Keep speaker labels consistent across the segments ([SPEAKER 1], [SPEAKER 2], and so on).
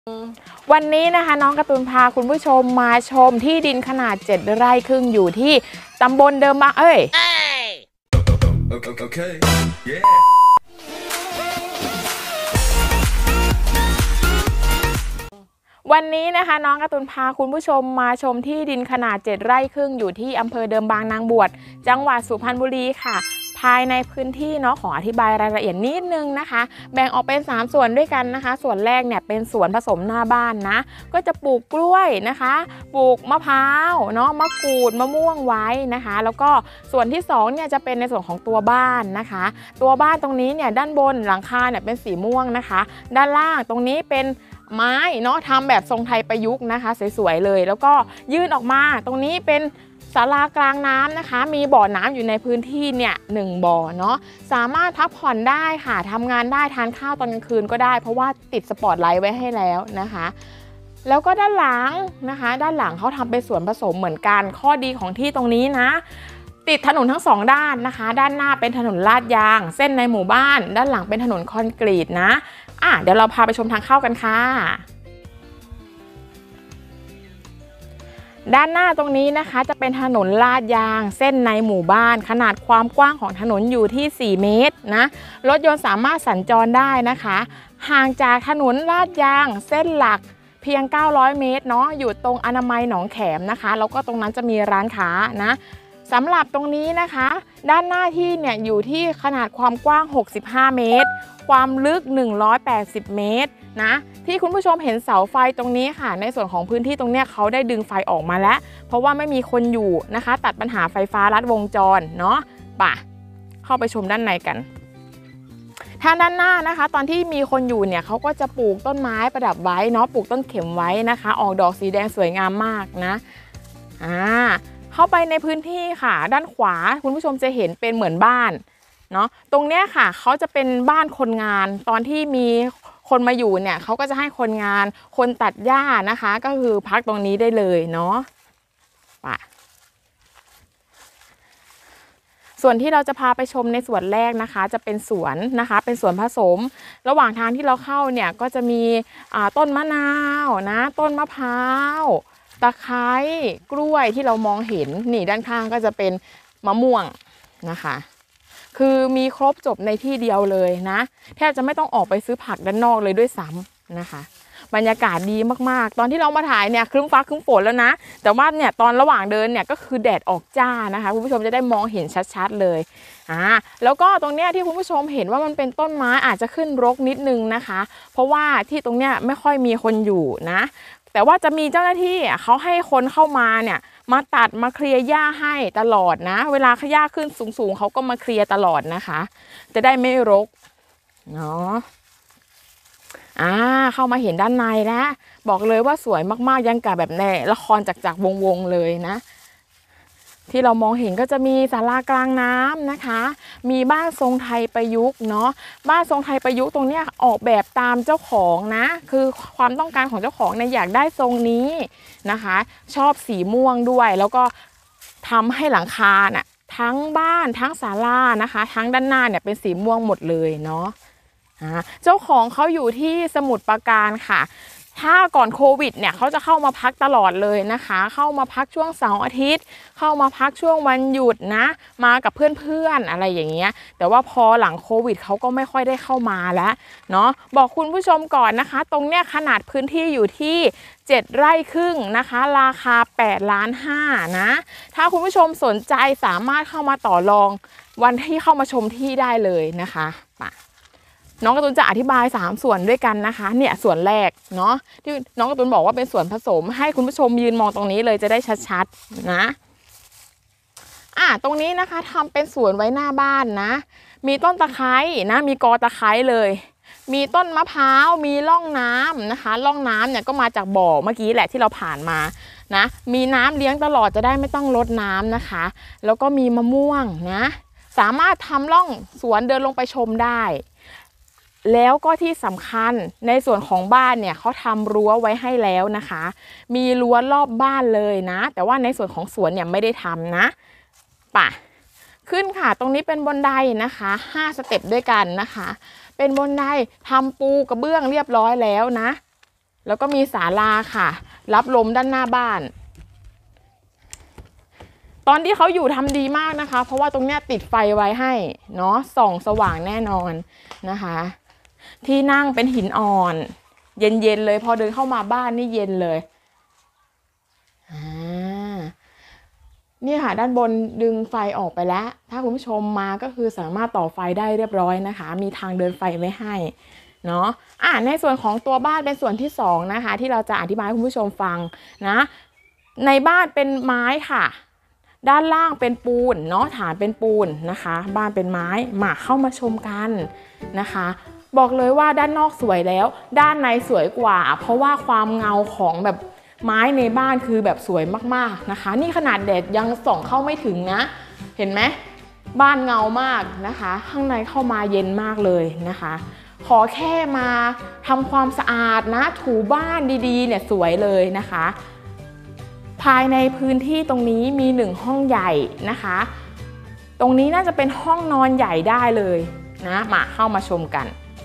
[SPEAKER 1] วันนี้นะคะน้องการ์ตูนพาคุณผู้ชมมาชมที่ดินขนาด7 ไร่ครึ่งอยู่ที่ตำบลเดิมบาง
[SPEAKER 2] Okay. Yeah.
[SPEAKER 1] วันนี้นะคะน้องการ์ตูนพาคุณผู้ชมมาชมที่ดินขนาด7 ไร่ครึ่งอยู่ที่อำเภอเดิมบางนางบวชจังหวัดสุพรรณบุรีค่ะภายในพื้นที่เนาะขออธิบายรายละเอียดนิดนึงนะคะแบ่งออกเป็น3 ส่วนด้วยกันนะคะส่วนแรกเนี่ยเป็นสวนผสมหน้าบ้านนะก็จะปลูกกล้วยนะคะปลูกมะพร้าวเนาะมะกรูดมะม่วงไว้นะคะแล้วก็ส่วนที่2เนี่ยจะเป็นในส่วนของตัวบ้านนะคะตัวบ้านตรงนี้เนี่ยด้านบนหลังคาเนี่ยเป็นสีม่วงนะคะด้านล่างตรงนี้เป็นไม้เนาะทำแบบทรงไทยประยุกต์นะคะสวยๆเลยแล้วก็ยื่นออกมาตรงนี้เป็นศาลากลางน้ำนะคะมีบ่อน้ำอยู่ในพื้นที่เนี่ย1 บ่อเนาะสามารถพักผ่อนได้ค่ะทำงานได้ทานข้าวตอนกลางคืนก็ได้เพราะว่าติดสปอตไลท์ไว้ให้แล้วนะคะแล้วก็ด้านหลังนะคะด้านหลังเขาทำเป็นสวนผสมเหมือนกันข้อดีของที่ตรงนี้นะติดถนนทั้ง2 ด้านนะคะด้านหน้าเป็นถนนลาดยางเส้นในหมู่บ้านด้านหลังเป็นถนนคอนกรีตนะเดี๋ยวเราพาไปชมทางเข้ากันค่ะด้านหน้าตรงนี้นะคะจะเป็นถนนลาดยางเส้นในหมู่บ้านขนาดความกว้างของถนนอยู่ที่4 เมตรนะรถยนต์สามารถสัญจรได้นะคะห่างจากถนนลาดยางเส้นหลักเพียง900 เมตรเนาะอยู่ตรงอนามัยหนองแขมนะคะแล้วก็ตรงนั้นจะมีร้านค้านะสำหรับตรงนี้นะคะด้านหน้าที่เนี่ยอยู่ที่ขนาดความกว้าง65 เมตรความลึก180 เมตรนะที่คุณผู้ชมเห็นเสาไฟตรงนี้ค่ะในส่วนของพื้นที่ตรงนี้เขาได้ดึงไฟออกมาแล้วเพราะว่าไม่มีคนอยู่นะคะตัดปัญหาไฟฟ้าลัดวงจรเนาะเข้าไปชมด้านในกันทางด้านหน้านะคะตอนที่มีคนอยู่เนี่ยเขาก็จะปลูกต้นไม้ประดับไว้เนาะปลูกต้นเข็มไว้นะคะออกดอกสีแดงสวยงามมากนะเข้าไปในพื้นที่ค่ะด้านขวาคุณผู้ชมจะเห็นเป็นเหมือนบ้านเนาะตรงเนี้ยค่ะเขาจะเป็นบ้านคนงานตอนที่มีคนมาอยู่เนี่ยเขาก็จะให้คนงานคนตัดหญ้านะคะก็คือพักตรงนี้ได้เลยเนาะส่วนที่เราจะพาไปชมในส่วนแรกนะคะจะเป็นสวนนะคะเป็นสวนผสมระหว่างทางที่เราเข้าเนี่ยก็จะมีต้นมะนาวนะต้นมะพร้าวตะไคร้กล้วยที่เรามองเห็นนี่ด้านข้างก็จะเป็นมะม่วงนะคะคือมีครบจบในที่เดียวเลยนะแทบจะไม่ต้องออกไปซื้อผักด้านนอกเลยด้วยซ้ำนะคะบรรยากาศดีมากๆตอนที่เรามาถ่ายเนี่ยครึ้มฟ้าครึ้มฝนแล้วนะแต่ว่าเนี่ยตอนระหว่างเดินเนี่ยก็คือแดดออกจ้านะคะคุณผู้ชมจะได้มองเห็นชัดๆเลยแล้วก็ตรงเนี้ยที่คุณผู้ชมเห็นว่ามันเป็นต้นไม้อาจจะขึ้นรกนิดนึงนะคะเพราะว่าที่ตรงเนี้ยไม่ค่อยมีคนอยู่นะแต่ว่าจะมีเจ้าหน้าที่เขาให้คนเข้ามาเนี่ยมาตัดมาเคลียร์หญ้าให้ตลอดนะเวลาหญ้าขึ้นสูงๆเขาก็มาเคลียร์ตลอดนะคะจะได้ไม่รกเนาะเข้ามาเห็นด้านในแล้วบอกเลยว่าสวยมากๆยังกับแบบในละครจากวงเลยนะที่เรามองเห็นก็จะมีศาลากลางน้ำนะคะมีบ้านทรงไทยประยุกต์เนาะบ้านทรงไทยประยุกต์ตรงเนี้ยออกแบบตามเจ้าของนะคือความต้องการของเจ้าของเนี่ยอยากได้ทรงนี้นะคะชอบสีม่วงด้วยแล้วก็ทำให้หลังคาน่ะทั้งบ้านทั้งศาลานะคะทั้งด้านหน้าเนี่ยเป็นสีม่วงหมดเลยเนาะเจ้าของเขาอยู่ที่สมุทรปราการค่ะถ้าก่อนโควิดเนี่ยเขาจะเข้ามาพักตลอดเลยนะคะเข้ามาพักช่วงเสาร์อาทิตย์เข้ามาพักช่วงวันหยุดนะมากับเพื่อนๆอะไรอย่างเงี้ยแต่ว่าพอหลังโควิดเขาก็ไม่ค่อยได้เข้ามาแล้วเนาะบอกคุณผู้ชมก่อนนะคะตรงเนี้ยขนาดพื้นที่อยู่ที่7 ไร่ครึ่งนะคะราคา8.5 ล้านนะถ้าคุณผู้ชมสนใจสามารถเข้ามาต่อรองวันที่เข้ามาชมที่ได้เลยนะคะน้องการ์ตูนจะอธิบาย3 ส่วนด้วยกันนะคะเนี่ยส่วนแรกเนาะที่น้องการ์ตูนบอกว่าเป็นส่วนผสมให้คุณผู้ชมยืนมองตรงนี้เลยจะได้ชัดๆนะตรงนี้นะคะทำเป็นสวนไว้หน้าบ้านนะมีต้นตะไคร้นะมีกอตะไคร้เลยมีต้นมะพร้าวมีร่องน้ำนะคะร่องน้ำเนี่ยก็มาจากบ่อเมื่อกี้แหละที่เราผ่านมานะมีน้ำเลี้ยงตลอดจะได้ไม่ต้องรดน้ำนะคะแล้วก็มีมะม่วงนะสามารถทำร่องสวนเดินลงไปชมได้แล้วก็ที่สำคัญในส่วนของบ้านเนี่ยเขาทำรั้วไว้ให้แล้วนะคะมีรั้วรอบบ้านเลยนะแต่ว่าในส่วนของสวนเนี่ยไม่ได้ทำนะขึ้นค่ะตรงนี้เป็นบันไดนะคะ5 สเต็ปด้วยกันนะคะเป็นบันไดทำปูกระเบื้องเรียบร้อยแล้วนะแล้วก็มีศาลาค่ะรับลมด้านหน้าบ้านตอนที่เขาอยู่ทำดีมากนะคะเพราะว่าตรงเนี้ยติดไฟไว้ให้เนาะส่องสว่างแน่นอนนะคะที่นั่งเป็นหินอ่อนเย็นๆเลยพอเดินเข้ามาบ้านนี่เย็นเลยนี่ค่ะด้านบนดึงไฟออกไปแล้วถ้าคุณผู้ชมมาก็คือสามารถต่อไฟได้เรียบร้อยนะคะมีทางเดินไฟไว้ให้เนาะในส่วนของตัวบ้านเป็นส่วนที่2นะคะที่เราจะอธิบายให้คุณผู้ชมฟังนะในบ้านเป็นไม้ค่ะด้านล่างเป็นปูนเนาะฐานเป็นปูนนะคะบ้านเป็นไม้มาเข้ามาชมกันนะคะบอกเลยว่าด้านนอกสวยแล้วด้านในสวยกว่าเพราะว่าความเงาของแบบไม้ในบ้านคือแบบสวยมากๆนะคะนี่ขนาดแดดยังส่องเข้าไม่ถึงนะเห็นไหมบ้านเงามากนะคะข้างในเข้ามาเย็นมากเลยนะคะขอแค่มาทำความสะอาดนะถูบ้านดีๆเนี่ยสวยเลยนะคะภายในพื้นที่ตรงนี้มี1ห้องใหญ่นะคะตรงนี้น่าจะเป็นห้องนอนใหญ่ได้เลยนะมาเข้ามาชมกัน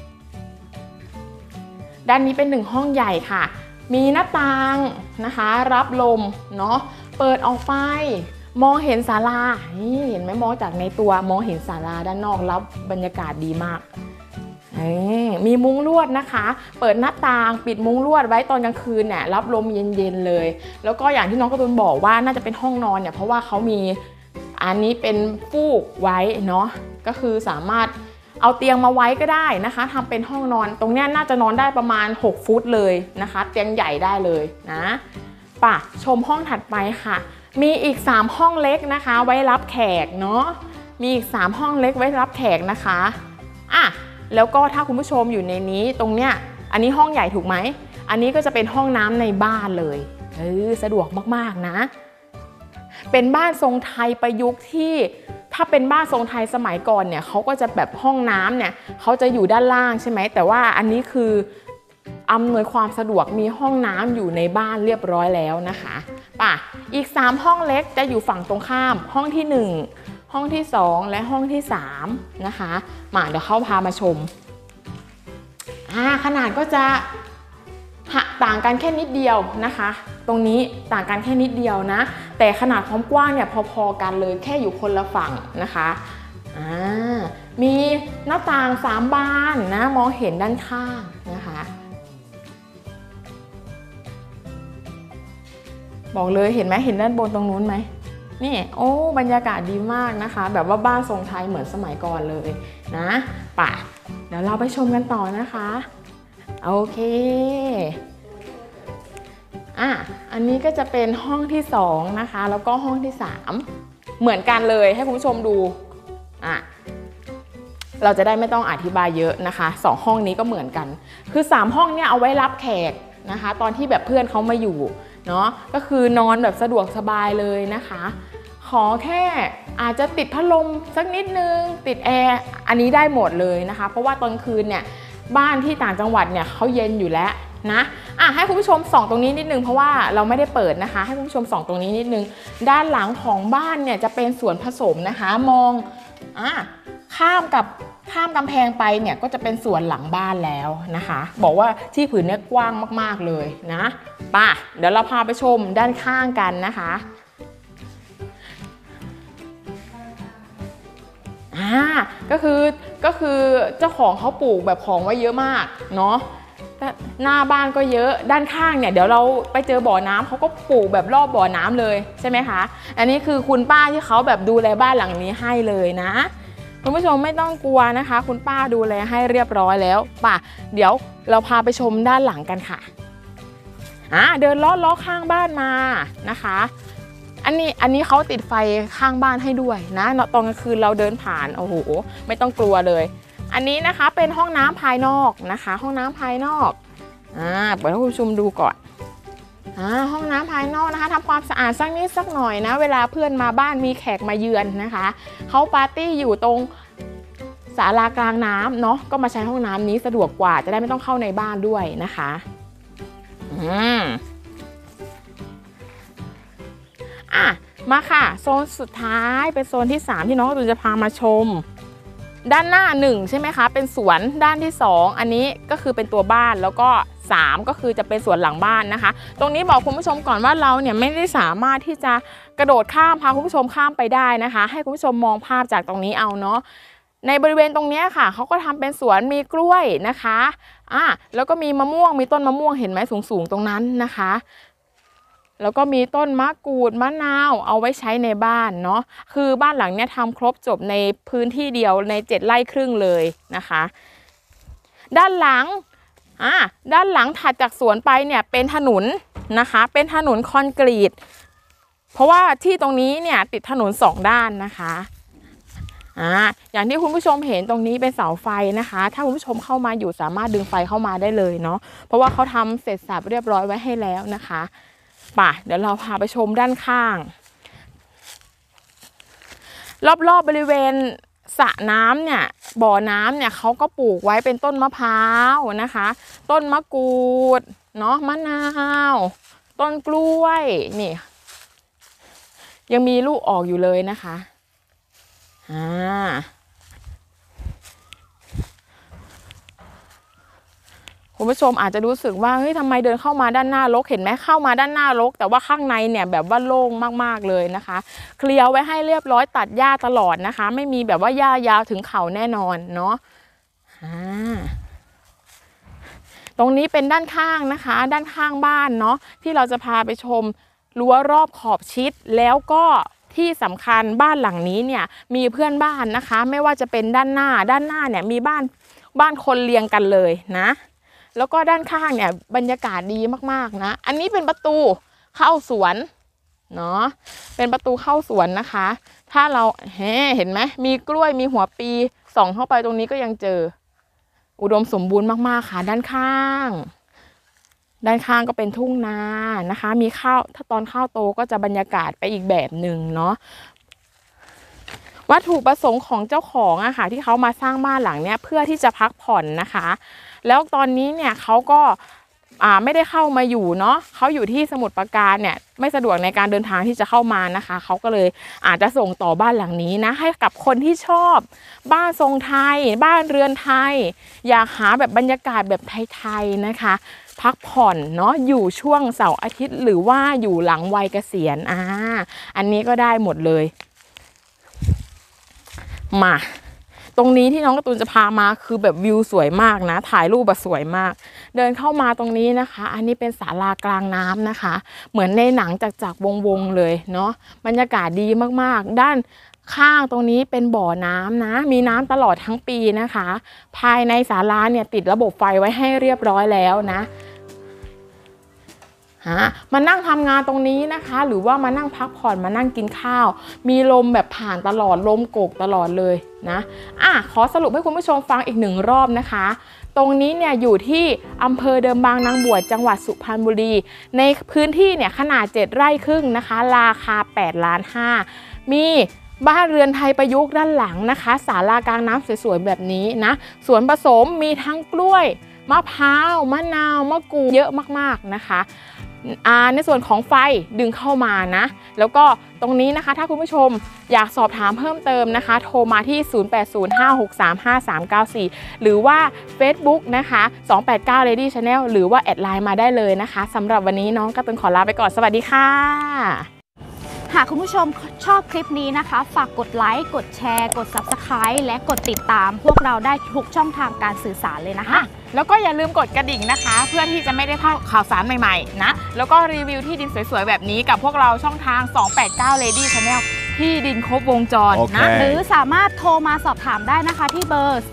[SPEAKER 1] ด้านนี้เป็น1ห้องใหญ่ค่ะมีหน้าต่างนะคะรับลมเนาะเปิดออกไปมองเห็นศาลานี่เห็นไหมมองจากในตัวมองเห็นศาลาด้านนอกแล้วบรรยากาศดีมากมีมุ้งลวดนะคะเปิดหน้าต่างปิดมุ้งลวดไว้ตอนกลางคืนเนี่ยรับลมเย็นๆเลยแล้วก็อย่างที่น้องการ์ตูนบอกว่าน่าจะเป็นห้องนอนเนี่ยเพราะว่าเขามีอันนี้เป็นฟูกไว้เนาะก็คือสามารถเอาเตียงมาไว้ก็ได้นะคะทำเป็นห้องนอนตรงนี้น่าจะนอนได้ประมาณ6 ฟุตเลยนะคะเตียงใหญ่ได้เลยนะป่ะชมห้องถัดไปค่ะมีอีก3ห้องเล็กนะคะไว้รับแขกเนาะมีอีก3ห้องเล็กไว้รับแขกนะคะแล้วก็ถ้าคุณผู้ชมอยู่ในนี้ตรงเนี้ยอันนี้ห้องใหญ่ถูกไหมอันนี้ก็จะเป็นห้องน้ำในบ้านเลยสะดวกมากๆนะเป็นบ้านทรงไทยประยุกต์ที่ถ้าเป็นบ้านทรงไทยสมัยก่อนเนี่ยเขาก็จะแบบห้องน้ำเนี่ยเขาจะอยู่ด้านล่างใช่ไหมแต่ว่าอันนี้คืออำนวยความสะดวกมีห้องน้ำอยู่ในบ้านเรียบร้อยแล้วนะคะอีก3ห้องเล็กจะอยู่ฝั่งตรงข้ามห้องที่1ห้องที่2และห้องที่3นะคะเดี๋ยวเขาพามาชมขนาดก็จะต่างกันแค่นิดเดียวนะคะตรงนี้ต่างกันแค่นิดเดียวนะแต่ขนาดความกว้างเนี่ยพอๆกันเลยแค่อยู่คนละฝั่งนะคะมีหน้าต่าง3 บานนะมองเห็นด้านข้างนะคะบอกเลยเห็นไหมเห็นด้านบนตรงนู้นไหมนี่บรรยากาศดีมากนะคะแบบว่าบ้านทรงไทยเหมือนสมัยก่อนเลยนะเดี๋ยวเราไปชมกันต่อนะคะโอเคอันนี้ก็จะเป็นห้องที่2นะคะแล้วก็ห้องที่3เหมือนกันเลยให้คุณผู้ชมดูเราจะได้ไม่ต้องอธิบายเยอะนะคะ2ห้องนี้ก็เหมือนกันคือ3ห้องเนี่ยเอาไว้รับแขกนะคะตอนที่แบบเพื่อนเขามาอยู่เนาะก็คือนอนแบบสะดวกสบายเลยนะคะขอแค่อาจจะติดพัดลมสักนิดนึงติดแอร์อันนี้ได้หมดเลยนะคะเพราะว่าตอนคืนเนี่ยบ้านที่ต่างจังหวัดเนี่ยเขาเย็นอยู่แล้วนะให้คุณผู้ชมส่องตรงนี้นิดนึงเพราะว่าเราไม่ได้เปิดนะคะให้คุณผู้ชมส่องตรงนี้นิดนึงด้านหลังของบ้านเนี่ยจะเป็นสวนผสมนะคะมองข้ามกำแพงไปเนี่ยก็จะเป็นสวนหลังบ้านแล้วนะคะบอกว่าที่ผืนเนี่ยกว้างมากๆเลยนะเดี๋ยวเราพาไปชมด้านข้างกันนะคะก็คือเจ้าของเขาปลูกแบบของไว้เยอะมากเนาะหน้าบ้านก็เยอะด้านข้างเนี่ยเดี๋ยวเราไปเจอบ่อน้ำเขาก็ปลูกแบบรอบบ่อน้ำเลยใช่ไหมคะอันนี้คือคุณป้าที่เขาแบบดูแลบ้านหลังนี้ให้เลยนะคุณผู้ชมไม่ต้องกลัวนะคะคุณป้าดูแลให้เรียบร้อยแล้วเดี๋ยวเราพาไปชมด้านหลังกันค่ะเดินล้อข้างบ้านมานะคะอันนี้เขาติดไฟข้างบ้านให้ด้วยนะตอนกลางคืนเราเดินผ่านโอ้โหไม่ต้องกลัวเลยอันนี้นะคะเป็นห้องน้ำภายนอกนะคะห้องน้ำภายนอกเปิดให้คุณผู้ชมดูก่อนห้องน้ำภายนอกนะคะทำความสะอาดสักนิดสักหน่อยนะเวลาเพื่อนมาบ้านมีแขกมาเยือนนะคะเขาปาร์ตี้อยู่ตรงศาลากลางน้ำเนาะก็มาใช้ห้องน้ำนี้สะดวกกว่าจะได้ไม่ต้องเข้าในบ้านด้วยนะคะมาค่ะโซนสุดท้ายเป็นโซนที่3ที่น้องการ์ตูนจะพามาชมด้านหน้า1ใช่ไหมคะเป็นสวนด้านที่2อันนี้ก็คือเป็นตัวบ้านแล้วก็ 3ก็คือจะเป็นสวนหลังบ้านนะคะตรงนี้บอกคุณผู้ชมก่อนว่าเราเนี่ยไม่ได้สามารถที่จะกระโดดข้ามพาคุณผู้ชมข้ามไปได้นะคะให้คุณผู้ชมมองภาพจากตรงนี้เอาเนาะในบริเวณตรงนี้ค่ะเขาก็ทำเป็นสวนมีกล้วยนะคะแล้วก็มีมะม่วงมีต้นมะม่วงเห็นไหมสูงๆตรงนั้นนะคะแล้วก็มีต้นมะกรูดมะนาวเอาไว้ใช้ในบ้านเนาะคือบ้านหลังเนี้ยทำครบจบในพื้นที่เดียวใน7 ไร่ครึ่งเลยนะคะด้านหลังถัดจากสวนไปเนี่ยเป็นถนนนะคะเป็นถนนคอนกรีตเพราะว่าที่ตรงนี้เนี่ยติดถนน2 ด้านนะคะอย่างที่คุณผู้ชมเห็นตรงนี้เป็นเสาไฟนะคะถ้าคุณผู้ชมเข้ามาอยู่สามารถดึงไฟเข้ามาได้เลยเนาะเพราะว่าเขาทำเสร็จสับเรียบร้อยไว้ให้แล้วนะคะเดี๋ยวเราพาไปชมด้านข้างรอบๆบริเวณสระน้ำเนี่ยบ่อน้ำเนี่ยเขาก็ปลูกไว้เป็นต้นมะพร้าวนะคะต้นมะกรูดเนาะมะนาวต้นกล้วยนี่ยังมีลูกออกอยู่เลยนะคะคุณผู้ชมอาจจะรู้สึกว่าเฮ้ยทำไมเดินเข้ามาด้านหน้ารกเห็นไหมเข้ามาด้านหน้ารกแต่ว่าข้างในเนี่ยแบบว่าโล่งมากๆเลยนะคะเคลียร์ไว้ให้เรียบร้อยตัดหญ้าตลอดนะคะไม่มีแบบว่าหญ้ายาวถึงเข่าแน่นอนเนาะตรงนี้เป็นด้านข้างนะคะด้านข้างบ้านเนาะที่เราจะพาไปชมรั้วรอบขอบชิดแล้วก็ที่สำคัญบ้านหลังนี้เนี่ยมีเพื่อนบ้านนะคะไม่ว่าจะเป็นด้านหน้าเนี่ยมีบ้านคนเรียงกันเลยนะแล้วก็ด้านข้างเนี่ยบรรยากาศดีมากๆนะอันนี้เป็นประตูเข้าสวนเนาะเป็นประตูเข้าสวนนะคะถ้าเราเห็นไหมมีกล้วยมีหัวปีส่องเข้าไปตรงนี้ก็ยังเจออุดมสมบูรณ์มากๆค่ะด้านข้างก็เป็นทุ่งนานะคะมีข้าวถ้าตอนข้าวโตก็จะบรรยากาศไปอีกแบบหนึ่งเนาะวัตถุประสงค์ของเจ้าของอะค่ะที่เขามาสร้างบ้านหลังเนี้ยเพื่อที่จะพักผ่อนนะคะแล้วตอนนี้เนี่ยเขาก็ไม่ได้เข้ามาอยู่เนาะเขาอยู่ที่สมุทรปราการเนี่ยไม่สะดวกในการเดินทางที่จะเข้ามานะคะเขาก็เลยอาจจะส่งต่อบ้านหลังนี้นะให้กับคนที่ชอบบ้านทรงไทยบ้านเรือนไทยอยากหาแบบบรรยากาศแบบไทยๆนะคะพักผ่อนเนาะอยู่ช่วงเสาร์อาทิตย์หรือว่าอยู่หลังวัยเกษียณอันนี้ก็ได้หมดเลยมาตรงนี้ที่น้องการ์ตูนจะพามาคือแบบวิวสวยมากนะถ่ายรูปแบบสวยมากเดินเข้ามาตรงนี้นะคะอันนี้เป็นศาลากลางน้ำนะคะเหมือนในหนังจากวงเลยเนาะบรรยากาศดีมากๆด้านข้างตรงนี้เป็นบ่อน้ำนะมีน้ำตลอดทั้งปีนะคะภายในศาลาเนี่ยติดระบบไฟไว้ให้เรียบร้อยแล้วนะมานั่งทำงานตรงนี้นะคะหรือว่ามานั่งพักผ่อนมานั่งกินข้าวมีลมแบบผ่านตลอดลมโกกตลอดเลยนะขอสรุปให้คุณผู้ชมฟังอีก1 รอบนะคะตรงนี้เนี่ยอยู่ที่อำเภอเดิมบางนางบวชจังหวัดสุพรรณบุรีในพื้นที่เนี่ยขนาด7 ไร่ครึ่งนะคะราคา8.5 ล้านมีบ้านเรือนไทยประยุกต์ด้านหลังนะคะศาลากลางน้ำสวยๆแบบนี้นะสวนผสมมีทั้งกล้วยมะพร้าวมะนาวมะกรูดเยอะมากๆนะคะในส่วนของไฟดึงเข้ามานะแล้วก็ตรงนี้นะคะถ้าคุณผู้ชมอยากสอบถามเพิ่มเติมนะคะโทรมาที่0805635394หรือว่า Facebook นะคะ289 Lady Channel หรือว่าแอดไลน์มาได้เลยนะคะสำหรับวันนี้น้องการ์ตูนขอลาไปก่อนสวัสดีค่ะ
[SPEAKER 2] หากคุณผู้ชมชอบคลิปนี้นะคะฝากกดไลค์กดแชร์กด Subscribe และกดติดตามพวกเราได้ทุกช่องทางการสื่อสารเลยนะคะ
[SPEAKER 1] แล้วก็อย่าลืมกดกระดิ่งนะคะเพื่อที่จะไม่ได้พลาดข่าวสารใหม่ๆนะแล้วก็รีวิวที่ดินสวยๆแบบนี้กับพวกเราช่องทาง289 Lady Channel ที่ดินครบวงจรนะ
[SPEAKER 2] หรือสามารถโทรมาสอบถามได้นะคะที่เบอร์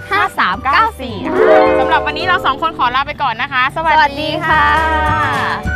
[SPEAKER 2] 0805635394
[SPEAKER 1] สำหรับวันนี้เรา2 คนขอลาไปก่อนนะคะสวัสดีค่ะ